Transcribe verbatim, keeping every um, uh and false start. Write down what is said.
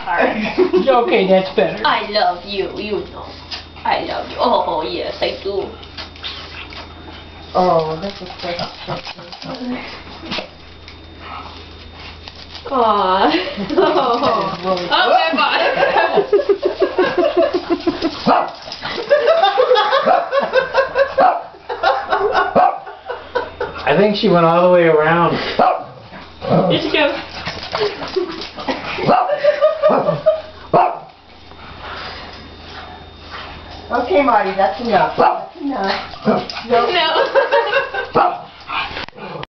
Okay, that's better. I love you, you know. I love you. Oh, yes, I do. Oh, this is so special. Aww. Oh, oh my I think she went all the way around. Here she goes. Okay, Marty, that's enough. That's enough. No. No.